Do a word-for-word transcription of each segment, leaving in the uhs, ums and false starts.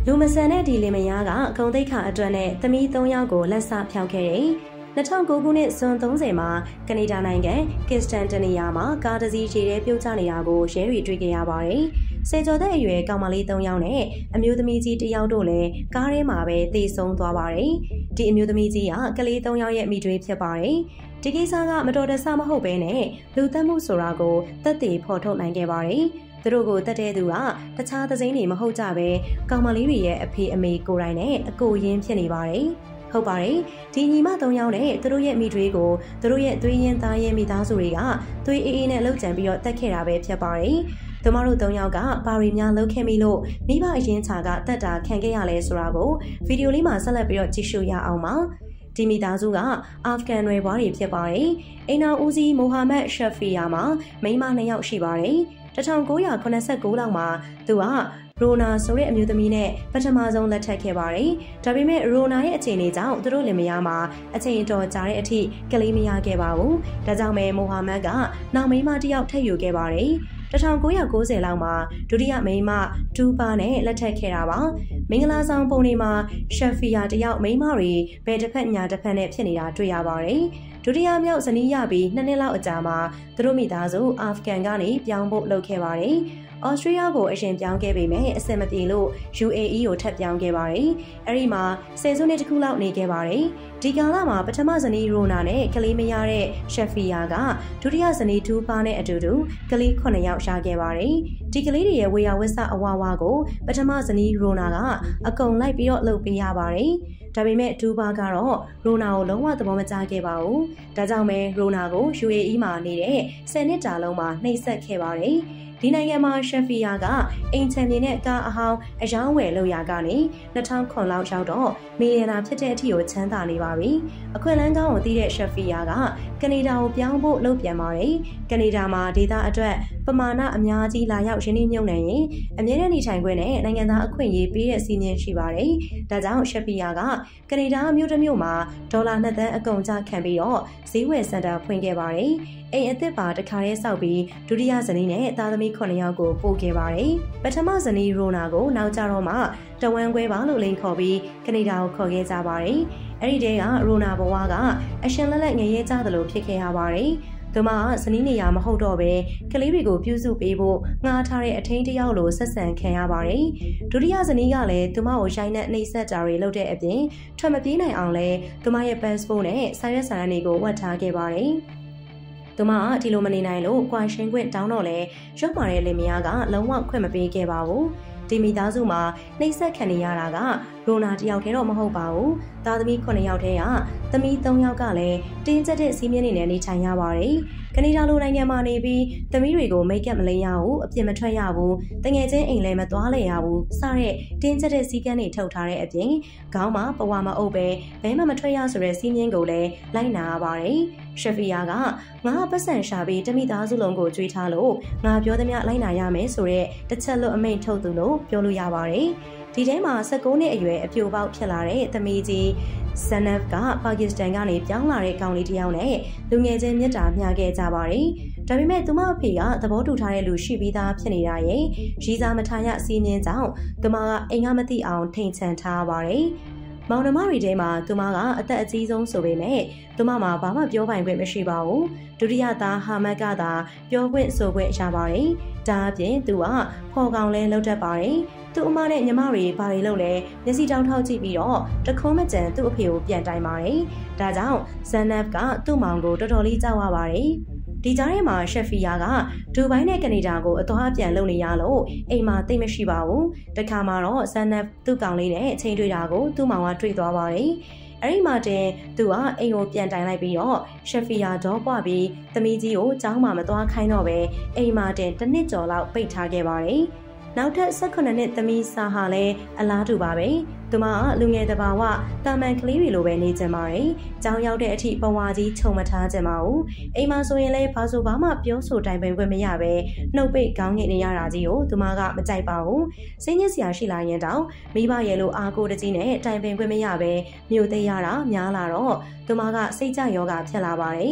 လူမဆန်တဲ့ဒီလင်မယားကဂုံတိတ်ခါအတွက်နဲ့သမီးသုံးယောက်ကိုလက်စဖျောက်ခဲ့တယ်။၂၀၀၉ခုနှစ်ဇွန်သုံးဆယ်မှာကနေဒါနိုင်ငံကစ္စတန်တနီယာမှာကားတစ်စီးရေထဲပြုတ်ကျနေတာကိုရဲတွေတွေ့ခဲ့ရပါတယ်။ဆယ်ကျော်သက်အရွယ်ကောင်မလေးသုံးယောက်နဲ့အမျိုးသမီးကြီးတစ်ယောက်တို့လည်းကားထဲမှာပဲသေဆုံးသွားပါတယ်။ဒီအမျိုးသမီးကြီးကကလေးသုံးယောက်ရဲ့မိထွေးဖြစ်ပါတယ်။ဒီကိစ္စကမတော်တဆမဟုတ်ဘဲနဲ့လူသတ်မှုဆိုတာကိုသက်သေဖော်ထုတ်နိုင်ခဲ့ပါတယ်။သူတို့ကိုတတ်တဲ့သူကတခြားသစိမ်းတွေမဟုတ်ကြပဲကောင်မလေးတွေရဲ့အဖေအမေကိုယ်တိုင်နဲ့အကိုရင်းဖြစ်နေပါတယ်။ဟုတ်ပါတယ်ဒီညီမသုံးယောက်နဲ့သူတို့ရဲ့မိထွေးကိုသူတို့ရဲ့သွေးရင်းသားရဲ့မိသားစုတွေကသွေးအေးအေးနဲ့လှုပ်ကြံပြီးတော့တက်ခဲ့တာပဲဖြစ်ပါတယ်။သူမတို့သုံးယောက်ကဘာရီများလှုပ်ခဲ့မိလို့မိဘအရင်ချာကတက်တာခံခဲ့ရလဲဆိုတာကိုဗီဒီယိုလေးမှာဆက်လက်ပြီးတော့ကြည့်ရှုရအောင်ပါ။ဒီမိသားစုကအာဖဂန်နွယ်ဘွားတွေဖြစ်ပါတယ်။အိမ်တော်ဦးစီးမိုဟာမက်ရှက်ဖီယာမှာမိန်းမနှစ်ယောက်ရှိပါတယ်။၁၉၇၉လောက်မှာသူကရိုနာဆိုတဲ့အမျိုးသမီးနဲ့ပထမဆုံးလက်ထပ်ခဲ့ပါတယ်။ဒါပေမဲ့ရိုနာရဲ့အခြေအနေကြောင့်သူတို့လင်မယားမှာအချိန်တော်ကြာတဲ့အထိကလေးမရခဲ့ပါဘူး။ဒါကြောင့်ပဲမိုဟာမက်ကနောက်မိန်းမတစ်ယောက်ထပ်ယူခဲ့ပါတယ်။၁၉၉၀လောက်မှာဒုတိယမိန်းမဒူပါနဲ့လက်ထပ်ခဲ့တာပါ။မင်္ဂလာဆောင်ပုံတွေမှာရှက်ဖီယာတယောက်မိန်းမတွေဘယ်တစ်ဖက်ညာတစ်ဖက်နဲ့ဖြစ်နေတာတွေ့ရပါတယ်။ဒုတိယမြောက်ဇနီးရပြီးနှစ်နှစ်လောက်အကြာမှာသူတို့မိသားစုအာဖဂန်ကနေပြောင်းဖို့လုပ်ခဲ့ပါတယ်။ဩစတြေးလျကိုအရင်ပြောင်းခဲ့ပေမဲ့အဆင်မပြေလို့ ယူ အေ အီ ကိုထပ်ပြောင်းခဲ့ပါတယ်။အဲဒီမှာဆယ်စုနှစ်တစ်ခုလောက်နေခဲ့ပါတယ်။ဒီကာလမှာပထမဇနီးရိုနာနဲ့ကလေးမရတဲ့ရှက်ဖီယာကဒုတိယဇနီးဒူပါနဲ့အတူတူကလေးခုနှစ်ယောက်ရခဲ့ပါတယ်။ဒီကလေးတွေရဲ့ဝေယဝစ္စအဝါဝါကိုပထမဇနီးရိုနာကအကုန်လိုက်ပြီးတော့လုပ်ပေးရပါတယ်။ဒါပေမဲ့ဒူပါကတော့ရိုနာကိုလုံးဝသဘောမကျခဲ့ပါဘူး။ဒါကြောင့်ပဲရိုနာကို ယူ အေ အီ မှာနေတဲ့ဆယ်နှစ်တာလုံးမှာနှိပ်စက်ခဲ့ပါတယ်။ဒီနိုင်ငံမှာရှက်ဖီယာကအိမ်ချမ်းမြေနဲ့ကားအဟောင်းအယောင်းဝယ်လုပ်ရာကနေ၂၀၀၇လောက်ရောက်တော့မီလီယံနာဖြစ်တဲ့အထိကိုချမ်းသာနေပါပြီ။အခွင့်အလမ်းကောင်းကိုသိတဲ့ရှက်ဖီယာကကနေဒါကိုပြောင်းဖို့လုပ်ပြန်ပါတယ်။ကနေဒါမှာဒေသအတွက်ပမာဏအများကြီးလာရောက်ရင်းနှီးမြှုပ်နှံရင်အမြဲတမ်းနေထိုင်ခွင့်နဲ့နိုင်ငံသားအခွင့်အရေးပေးတဲ့စီမံရှိပါတယ်။ဒါကြောင့်ရှက်ဖီယာကကနေဒါမြို့တစ်မြို့မှာဒေါ်လာနှစ်သန်းအကုန်ကျခံပြီးတော့ဈေးဝယ်စင်တာဖွင့်ခဲ့ပါတယ်။အိမ်အသစ်ပါတခါတည်းစောက်ပြီးဒုတိယဇနီးနဲ့သားသမီးခုနှစ်ယောက်ကိုပို့ခဲ့ပါတယ်။ပထမဇနီးရိုနာကိုနောက်ကြတော့မှတဝမ်းခွဲပါလို့လိန်ခေါ်ပြီးကနေဒါကိုခေါ်ခဲ့ကြပါတယ်။အဲ့ဒီတည်းကရိုနာဘဝကအရှင်လက်လက်ငရဲကြသလိုဖြစ်ခဲ့ရပါတယ်။သူမကဇနီးနေရမဟုတ်တော့ပဲကလေးတွေကိုပြုစုပေးဖို့ငှားထားတဲ့အထင်းတယောက်လိုဆက်ဆံခံရပါတယ်။ဒုတိယဇနီးကလည်းသူမကိုရိုင်းနဲ့နှိပ်စက်တာတွေလုပ်တဲ့အပြင်ထွက်မပြေးနိုင်အောင်လဲသူမရဲ့ passport နဲ့စာရွက်စာတမ်းတွေကိုဝတ်ထားခဲ့ပါတယ်။သူမကဒီလိုမနေနိုင်လို့ကွာရှင်းခွင့်တောင်းတော့လဲရုပ်မာတဲ့လင်မယားကလုံးဝခွင့်မပေးခဲ့ပါဘူး။ဒီမိသားစုမှာနှိပ်စက်ခံနေရတာကရိုနာတယောက်တည်းတော့မဟုတ်ပါဘူး။သားသမီးခုနှစ်ယောက်တည်းကသမီးသုံးယောက်ကလည်းတင်းကျပ်တဲ့စီးမြင်နေနဲ့နေထိုင်ရပါတယ်။ကနေဒါလိုနိုင်ငံမှာနေပြီးသမီးတွေကိုမိတ်ကပ်မလိမ်ရဘူးအပြစ်မထွက်ရဘူးတငယ်ချင်းအိမ်လည်းမသွားလဲရဘူးစတဲ့တင်းကျပ်တဲ့စီးကမ်းတွေထုတ်ထားတဲ့အပြင်ခေါင်းမှာပဝါမအုပ်ပဲဘဲမှမထွက်ရဆိုတဲ့စီးမြင်ကိုလည်းလိုက်နာရပါတယ်။ရှက်ဖီယာကငါပတ်စံရှာပြီးတမိသားစုလုံးကိုကြွေးထားလို့ငါပြောသမျှလိုက်နာရမယ်ဆိုတဲ့တစ်ချက်လွတ်အမိန့်ထုတ်သူလို့ပြောလို့ရပါတယ်။ဒီထဲမှာ၁၉နှစ်အရွယ်အပြိုပေါက်ဖြစ်လာတဲ့သမီးကြီးဇန်နက်ဖ်ကပါကစ္စတန်ကနေပြောင်းလာတဲ့ကောင်လေးတစ်ယောက်နဲ့လူငယ်ချင်းမြတ်တာမျှခဲ့ကြပါတယ်။ဒါပေမဲ့သူမအဖေကသဘောတူထားတဲ့လူရှိပြီးသားဖြစ်နေတာရဲ့ရီစာမထားရစီးမြင်ကြောင့်သူမကအိမ်ကမသိအောင်ထိန်ချန်ထားပါတယ်။မောင်နှမတွေထဲမှာသူမကအသက်အကြီးဆုံးဆိုပေမဲ့သူမမှာဘာမှပြောပိုင်ခွင့်မရှိပါဘူး။ဒုတိယသားဟာမတ်ကသာပြောခွင့်ဆိုခွင့်ရပါတယ်။ဒါအပြင်သူကဖော်ကောင်လဲလှုပ်တတ်ပါတယ်။သူ့အမနဲ့ညီမတွေဘာတွေလုပ်လဲမျက်စိတောင်းထောက်ကြည့်ပြီးတော့တခုံးမကြံသူ့အဖေကိုပြန်တိုင်ပါတယ်။ဒါကြောင့်ဇန်နက်ဖ်ကသူ့မောင်ကိုတော်တော်လေးကြောက်ရပါတယ်။ဒီကြားထဲမှာရှက်ဖီယာကဒူဘိုင်းနဲ့ကနေဒါကိုအသွားပြန်လုပ်နေရလို့အိမ်မှာသိမရှိပါဘူး။တခါမှတော့ဇန်နက်ဖ်သူ့ကောင်လေးနဲ့ချိန်တွေ့တာကိုသူ့မောင်ကတွေ့သွားပါတယ်။အဲ့ဒီမှာတင်သူကအိမ်ကိုပြန်တိုင်လိုက်ပြီးတော့ရှက်ဖီယာတော့ပွားပြီးသမီးကြီးကိုကျောင်းမှာမသွားခိုင်းတော့ပဲအိမ်မှာတင်တစ်နှစ်ကျော်လောက်ပိတ်ထားခဲ့ပါတယ်။နောက်ထပ်၁၈နှစ်သမီးစာဟာလည်းအလားတူပါပဲ။သူမကလူငယ်တဘာဝတာမန်ကလေးတွေလိုပဲနေကြပါတယ်။ကျောင်းရောက်တဲ့အထိဘဝကြီးခြုံမထားကြပါဘူး။အိမ်မှာဆိုရင်လည်းဘာဆိုဘာမှပြောဆိုတိုင်ပင်ခွင့်မရပဲနှုတ်ပိတ်ခေါင်းငိတ်နေရတာကြီးကိုသူမကမကြိုက်ပါဘူး။စိတ်ညစ်စရာရှိလာရင်တောင်မိဘရဲ့လိုအားကိုတကြီးနဲ့တိုင်ပင်ခွင့်မရပဲမြို့သိရတာများလာတော့သူမကစိတ်ကြယောဂဖြစ်လာပါတယ်။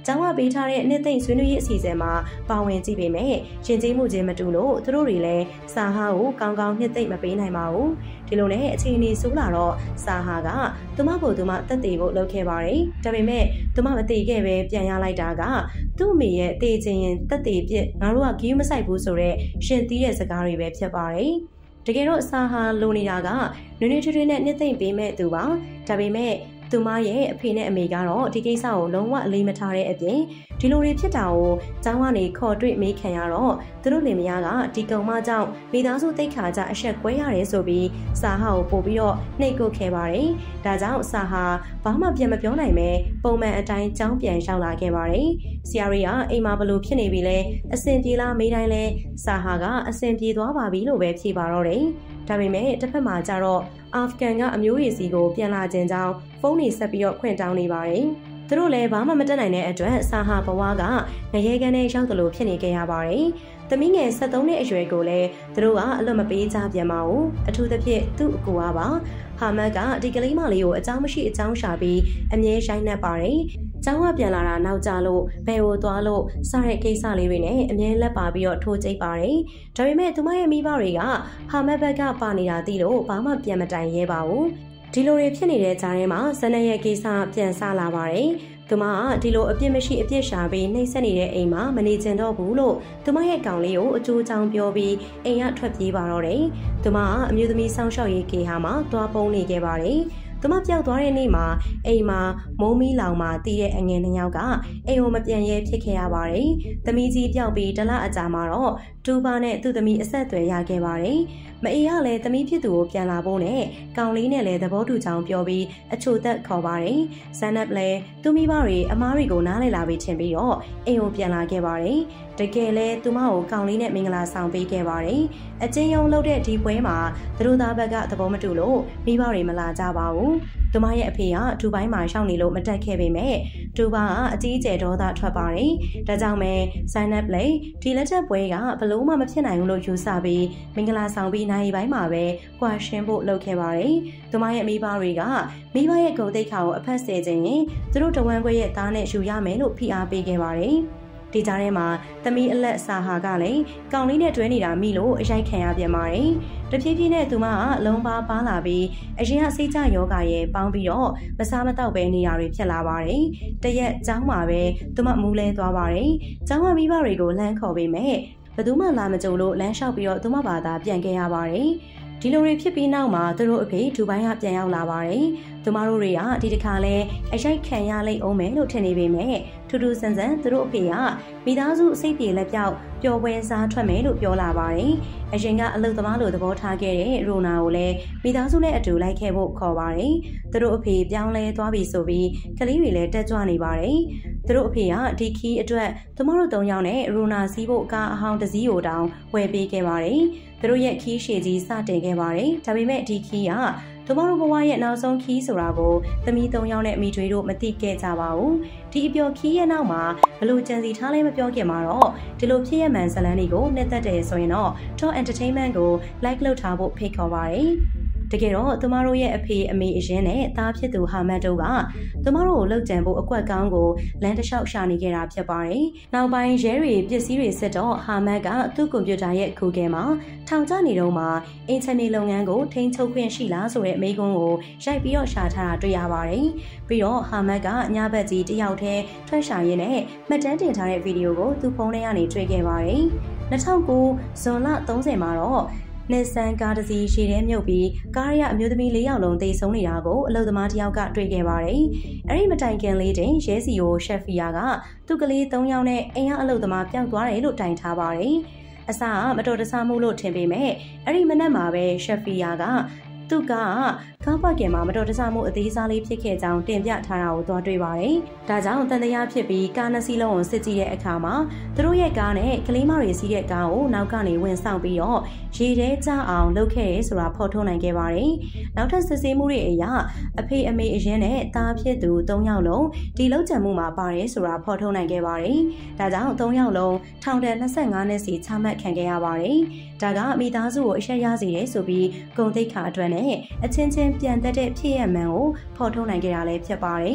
ကျောင်းကပေးထားတဲ့နှစ်သိမ့်ဆွေးနွေးရေးအစီအစဉ်မှာပါဝင်ကြည့်ပေမဲ့ရှင်ကျေးမှုချင်းမတူလို့သူတို့တွေလည်းစာဟာကိုကောင်းကောင်းနှစ်သိမ့်မပေးနိုင်ပါဘူးဒီလိုနဲ့အခြေအနေဆိုးလာတော့စာဟာကသူမကိုသူမတက်တည်ဖို့လုပ်ခဲ့ပါတယ်ဒါပေမဲ့သူမမတည်ခဲ့ပဲပြန်ရလိုက်တာကသူ့အမေရဲ့တည်ခြင်းရင်တက်တည်ပြစ်ငါတို့ကဂီးမဆိုင်ဘူးဆိုတော့ရှင်သီးတဲ့စကားတွေပဲဖြစ်ပါတယ်တကယ်တော့စာဟာလိုနေတာကနွေးနွေးထွေးထွေးနဲ့နှစ်သိမ့်ပေးမဲ့သူပါဒါပေမဲ့သူမရဲ့အဖေနဲ့အမေကတော့ဒီကိစ္စကိုလုံးဝအလေးမထားတဲ့အပြင်ဒီလိုတွေဖြစ်တာကိုကျောင်းကနေခေါ်တွေ့မေးခံရတော့သူတို့လင်မယားကဒီကောင်မကြောင့်မိသားစုတိတ်ခါကြအဆက်ကွဲရတယ်ဆိုပြီးစာဟာကိုပို့ပြီးတော့နှိပ်ကွခဲ့ပါတယ်။ဒါကြောင့်စာဟာဘာမှပြန်မပြောနိုင်ပဲပုံမှန်အတိုင်းကျောင်းပြန်ရောက်လာခဲ့ပါတယ်။ဆရာရီကအိမ်မှာဘလို့ဖြစ်နေပြီလဲအဆင်ပြေလားမေးတိုင်းလဲစာဟာကအဆင်ပြေသွားပါပြီလို့ပဲဖြေပါတော့တယ်။ဒါပေမဲ့တစ်ဖက်မှာကျတော့အာဖဂန်ကအမျိုးရည်စီကိုပြန်လာခြင်းကြောင့်ဖုန်းတွေဆက်ပြီးတော့ခွင့်တောင်းနေပါတယ်။သူတို့လည်းဘာမှမတက်နိုင်တဲ့အတွက်စာဟာဘဝကငရေကန်နဲ့ရောက်တယ်လို့ဖြစ်နေကြရပါတယ်။သမီးငယ်ဆက်သုံးနှစ်အရွယ်ကိုလည်းသူတို့ကအလွတ်မပေးကြပြန်ပါဘူး။အထူးသဖြင့်သူ့အကူအားပါ။ဟာမတ်ကဒီကလေးမလေးကိုအကြောင်းမရှိအကြောင်းရှာပြီးအမြဲရိုက်နှက်ပါတယ်။ကျောင်းကပြန်လာတာနောက်ကျလို့ဘယ်ကိုသွားလို့စတဲ့ကိစ္စလေးတွေနဲ့အမြဲလက်ပါပြီးတော့ထိုးကျိတ်ပါတယ်။ဒါပေမဲ့သူမရဲ့မိဘတွေကဟာမတ်ဘက်ကပါနေတာသိလို့ဘာမှပြန်မတိုင်ရဲပါဘူး။ဒီလိုတွေဖြစ်နေတဲ့ကြားထဲမှာဇနရဲ့ကိစ္စပြန်ဆလာပါတယ်။သူမကဒီလိုအပြစ်မရှိအပြစ်ရှာပြီးနှိမ့်ဆက်နေတဲ့အိမ်မှာမနေချင်တော့ဘူးလို့သူမရဲ့ကောင်လေးကိုအကျိုးချောင်းပြောပြီးအိမ်ကထွက်ပြေးပါတော့တယ်။သူမကအမျိုးသမီးစောင့်ရှောက်ရေးကေဟာမှာတွားပုံးနေခဲ့ပါတယ်။သူမပျောက်သွားတဲ့နေ့မှာအိမ်မှာမိုးမီးလောင်မှာတည်တဲ့အငယ်နှစ်ယောက်ကအိမ်ကိုမပြန်ရဲဖြစ်ခဲ့ရပါတယ်။သမီးကြီးပျောက်ပြီးတလအကြာမှာတော့ဒူပါနဲ့သူ့သမီးအဆက်အသွယ်ရခဲ့ပါတယ်။မအေးကလည်းသမီးဖြစ်သူကိုပြန်လာဖို့နဲ့ကောင်လေးနဲ့လည်းသဘောတူကြောင်းပြောပြီးအချိုသက်ခေါ်ပါတယ်။ဇန်နပ်လည်းသူမိဘတွေအမားတွေကိုနားလည်လာပြီးထင်ပြီးတော့အိမ်ကိုပြန်လာခဲ့ပါတယ်။တကယ်လဲသူမကိုကောင်လေးနဲ့မင်္ဂလာဆောင်ပေးခဲ့ပါတယ်။အချင်းယုံလုပ်တဲ့ဒီပွဲမှာသူတို့သားဘက်ကသဘောမတူလို့မိဘတွေမလာကြပါဘူး။သူမရဲ့အဖေကဒူဘိုင်းမှာရှောက်နေလို့မတက်ခဲ့ပေမဲ့ဒူဘာကအကြီးကျယ်ဒေါသထွက်ပါတယ်။ဒါကြောင့်ပဲဇန်နပ်လည်းဒီလက်ချက်ပွဲကဘလို့မှမဖြစ်နိုင်ဘူးလို့ယူဆပြီးမင်္ဂလာဆောင်ပြီးနိုင်ပိုင်းမှာပဲကွာရှင်းဖို့လုပ်ခဲ့ပါတယ်။သူမရဲ့မိဘတွေကမိဘရဲ့ဂုဏ်သိက္ခာကိုအဖက်ဆယ်ခြင်းရင်သူတို့တဝမ်းခွဲရဲ့သားနဲ့ယူရမယ်လို့ဖိအားပေးခဲ့ပါတယ်။ဒီကြားထဲမှာသမီးအလက်စာဟာကလည်းကောင်လေးနဲ့တွဲနေတာမိလို့အရိုက်ခံရပြန်ပါတယ်။တဖြည်းဖြည်းနဲ့သူမကအလုံးပါပါလာပြီးအရင်ကစိတ်ကြယောဂရဲ့ပေါင်းပြီးတော့မစားမတော့ပဲနေရတွေဖြစ်လာပါတယ်။တရက်ကျောင်းမှာပဲသူမမူးလဲသွားပါတယ်။ကျောင်းကမိဘတွေကိုလှမ်းခေါ်ပေးမယ်။ဘယ်သူမှလာမကြုံလို့လမ်းလျှောက်ပြီးတော့သူမဘာသာပြန်ခဲ့ရပါတယ်။ဒီလိုတွေဖြစ်ပြီးနောက်မှာသူတို့အဖေဒူဘိုင်းကပြန်ရောက်လာပါတယ်။သူမတို့တွေကဒီတစ်ခါလဲအရိုက်ခံရလိမ့်အောင်မယ်လို့ထင်နေပေမဲ့ထူးထူးဆန်းဆန်းသူတို့အဖေကမိသားစုအစိတ်ပြေလက်ပြောက်ပျော်ပွဲစားထွက်မယ်လို့ပြောလာပါတယ်။အရင်ကအလုပ်သမားလိုသဘောထားခဲ့တဲ့ရိုနာကိုလည်းမိသားစုနဲ့အတူလိုက်ခဲ့ဖို့ခေါ်ပါတယ်။သူတို့အဖေပြောင်းလဲသွားပြီဆိုပြီးကလေးတွေလည်းတက်ကြွနေပါတယ်။သူတို့အဖေကဒီခီးအတွက်သူမတို့သုံးယောက်နဲ့ရိုနာစီးဖို့ကားအဟောင်းတစ်စီးကိုတောင်ဝယ်ပေးခဲ့ပါတယ်။သူတို့ရဲ့ခီးရှည်ကြီးစတင်ခဲ့ပါတယ်။ဒါပေမဲ့ဒီခီးကသူမတို့ဘဝရဲ့နောက်ဆုံးခီးဆိုတာကိုသမီးသုံးယောက်နဲ့မိထွေးတို့မသိခဲ့ကြပါဘူး။ဒီအပျော်ခီးရဲ့နောက်မှာဘလို့ကြံစီထားလဲမပြောခင်မှာတော့ဒီလိုဖြစ်ရမှန်ဇလန်းတွေကိုနှစ်သက်တယ်ဆိုရင်တော့ Top Entertainment ကို like လုပ်ထားဖို့ဖိတ်ခေါ်ပါတယ်။တကယ်တော့သူမတို့ရဲ့အဖေအမေအရင်နဲ့သားဖြစ်သူဟာမတ်တို့ကသူမတို့ကိုလှုပ်ကြံဖို့အကွက်ကောင်းကိုလမ်းတစ်လျှောက်ရှာနေခဲ့တာဖြစ်ပါတယ်။နောက်ပိုင်းရဲတွေပစ္စည်းတွေစစ်တော့ဟာမတ်ကသူ့ကွန်ပျူတာရဲ့ခုခဲမှာထောင်ကျနေတော့မှအင်တာနက်လုပ်ငန်းကိုထိန်းချုပ်ခွင့်ရှိလားဆိုတဲ့မေးခွန်းကိုရိုက်ပြီးတော့ရှာထားတာတွေ့ရပါတယ်။ပြီးတော့ဟာမတ်ကညဘက်ကြီးတယောက်တည်းထွက်ရှာရင်းနဲ့မှတ်တမ်းတင်ထားတဲ့ဗီဒီယိုကိုသူ့ဖုန်းထဲကနေတွေ့ခဲ့ပါတယ်။၂၀၀၉ဇွန်လသုံးဆယ်မှာတော့နေဆန်ကားတစ်စီးရှည်ထဲမြုပ်ပြီးကားရအမျိုးသမီးလေးယောက်လုံးတိတ်ဆုံးနေတာကိုအလုပ်သမားတစ်ယောက်ကတွေ့ခဲ့ပါတယ်။အဲ့ဒီမတိုင်ခင်လေးတင်ရဲစီကိုရှက်ဖီယာကသူ့ကလေးသုံးယောက်နဲ့အိမ်ကအလုပ်သမားပျောက်သွားတယ်လို့တိုင်ထားပါတယ်။အစကမတော်တဆမှုလို့ထင်ပေမဲ့အဲ့ဒီမနက်မှာပဲရှက်ဖီယာကသူကကားပါကင်မှာမတော်တဆမှုအသေးစားလေးဖြစ်ခဲ့ကြောင်းတင်ပြထားတာကိုသွားတွေ့ပါတယ်။ဒါကြောင့်တန်တရားဖြစ်ပြီးကားနှစ်စီးလုံးကိုစစ်ကြည့်တဲ့အခါမှာသူတို့ရဲ့ကားနဲ့ကလေးမတွေစီးတဲ့ကားကိုနောက်ကနေဝင်ဆောင်ပြီးတော့ရေထဲကျအောင်လုပ်ခဲ့ရဲဆိုတာဖော်ထုတ်နိုင်ခဲ့ပါတယ်။နောက်ထပ်စစ်ဆေးမှုတွေအရအဖေအမေအရင်နဲ့သားဖြစ်သူသုံးယောက်လုံးဒီလောက်ကျန်မှုမှာပါတယ်ဆိုတာဖော်ထုတ်နိုင်ခဲ့ပါတယ်။ဒါကြောင့်သုံးယောက်လုံးထောင်ဒဏ်၂၅နှစ်စီချမှတ်ခံခဲ့ရပါတယ်။ဒါကမိသားစုကိုအရှက်ရစေတယ်ဆိုပြီးဂုဏ်သိက္ခာအတွက်နဲ့အချင်းချင်းပြန်သက်တဲ့ဖြစ်ရမှန်ကိုဖော်ထုတ်နိုင်ခဲ့တာလည်းဖြစ်ပါတယ်။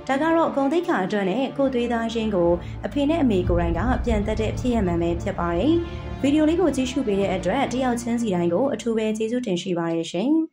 ဒါကတော့ဂုံတိတ်ခါအတွက်နဲ့ကိုသွေးသားရင်းကိုအဖေနဲ့အမေကိုယ်တိုင်ကပြန်တက်တဲ့ဖြစ်ရမှန်ပဲဖြစ်ပါတယ်ဗီဒီယိုလေးကိုကြည့်ရှုပေးတဲ့အတွက်တယောက်ချင်းစီတိုင်းကိုအထူးပဲကျေးဇူးတင်ရှိပါတယ်ရှင်